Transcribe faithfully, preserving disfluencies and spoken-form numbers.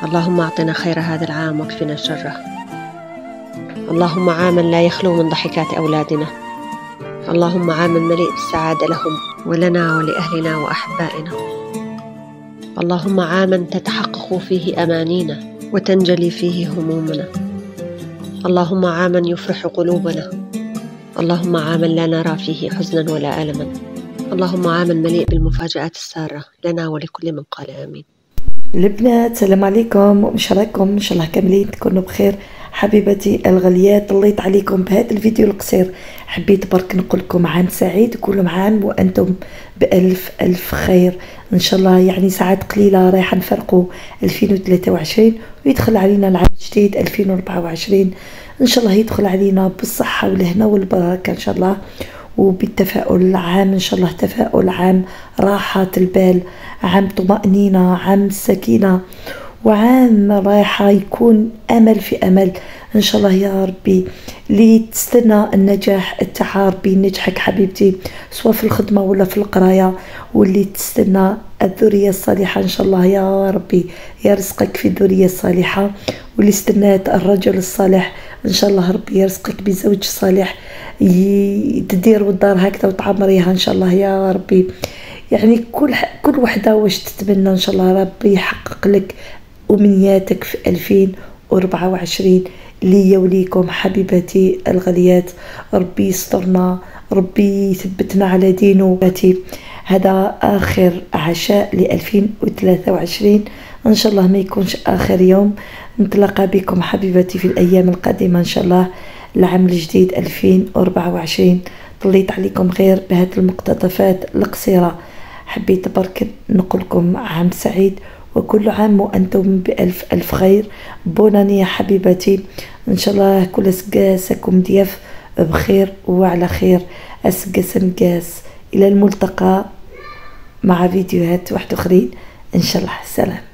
اللهم أعطنا خير هذا العام واكفنا شره. اللهم عاما لا يخلو من ضحكات أولادنا. اللهم عاما مليء بالسعادة لهم ولنا ولأهلنا وأحبائنا. اللهم عاما تتحقق فيه أمانينا وتنجلي فيه همومنا. اللهم عاما يفرح قلوبنا. اللهم عاما لا نرى فيه حزنا ولا ألما. اللهم عاما مليء بالمفاجآت السارة لنا ولكل من قال آمين. البنات السلام عليكم، وإن راكم ان شاء الله كاملين تكونوا بخير. حبيباتي الغاليات، طليت عليكم بهذا الفيديو القصير، حبيت برك نقول لكم عام سعيد، كل عام وانتم بالف الف خير ان شاء الله. يعني ساعات قليله رايحه نفرقوا ألفين وثلاثة وعشرين ويدخل علينا العام الجديد ألفين وأربعة وعشرين، ان شاء الله يدخل علينا بالصحه والهنا والبركه ان شاء الله، وبالتفاؤل. عام ان شاء الله تفاؤل، عام راحه البال، عام طمأنينه، عام السكينه، وعام رايحه يكون امل في امل ان شاء الله يا ربي. اللي تستنى النجاح التعاربي نجحك حبيبتي، سواء في الخدمه ولا في القرايه، واللي تستنى الذريه الصالحه ان شاء الله يا ربي يرزقك في الذريه الصالحه، واللي استنات الرجل الصالح ان شاء الله ربي يرزقك بزوج صالح تدير الدار هكذا وتعمريها ان شاء الله يا ربي. يعني كل كل وحده واش تتمنى ان شاء الله ربي يحقق لك امنياتك في ألفين وأربعة وعشرين ليا وليكم حبيباتي الغاليات. ربي يسترنا، ربي يثبتنا على دينه. هذا اخر عشاء ل ألفين وثلاثة وعشرين، ان شاء الله ما يكونش اخر يوم. نتلاقى بكم حبيباتي في الايام القادمه ان شاء الله، العام الجديد ألفين وأربعة وعشرين. طليت عليكم غير بهذه المقتطفات القصيره، حبيت برك نقول لكم عام سعيد وكل عام وانتم بالف الف خير. بوناني يا حبيباتي، ان شاء الله كل سقاسكم دياف بخير وعلى خير. اسقاس مقاس، الى الملتقى مع فيديوهات واحد اخرين ان شاء الله. سلام.